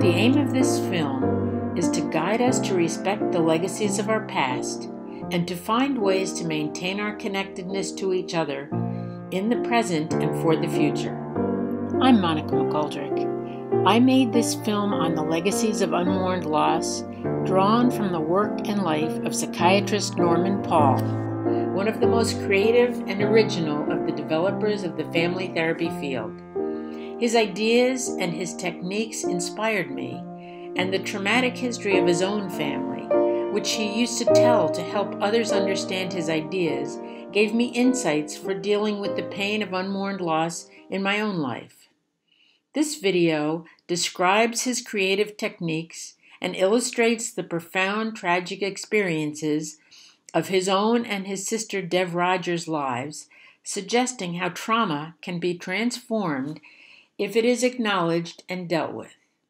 The aim of this film is to guide us to respect the legacies of our past and to find ways to maintain our connectedness to each other in the present and for the future. I'm Monica McGoldrick. I made this film on the legacies of unmourned loss, drawn from the work and life of psychiatrist Norman Paul, one of the most creative and original of the developers of the family therapy field. His ideas and his techniques inspired me, and the traumatic history of his own family, which he used to tell to help others understand his ideas, gave me insights for dealing with the pain of unmourned loss in my own life. This video describes his creative techniques and illustrates the profound tragic experiences of his own and his sister Dev Rogers' lives, suggesting how trauma can be transformed if it is acknowledged and dealt with.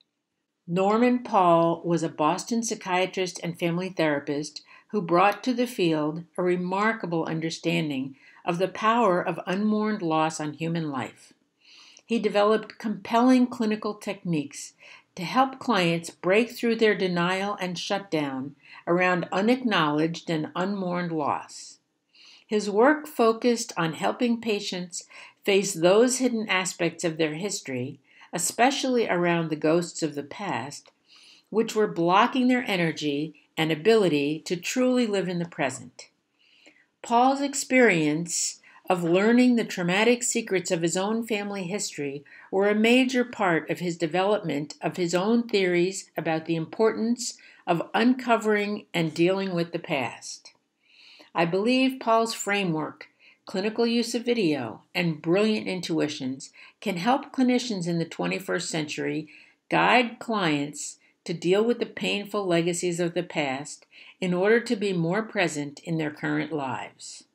Norman Paul was a Boston psychiatrist and family therapist who brought to the field a remarkable understanding of the power of unmourned loss on human life. He developed compelling clinical techniques to help clients break through their denial and shutdown around unacknowledged and unmourned loss. His work focused on helping patients face those hidden aspects of their history, especially around the ghosts of the past, which were blocking their energy and ability to truly live in the present. Paul's experience of learning the traumatic secrets of his own family history were a major part of his development of his own theories about the importance of uncovering and dealing with the past. I believe Paul's framework, clinical use of video, and brilliant intuitions can help clinicians in the 21st century guide clients to deal with the painful legacies of the past in order to be more present in their current lives.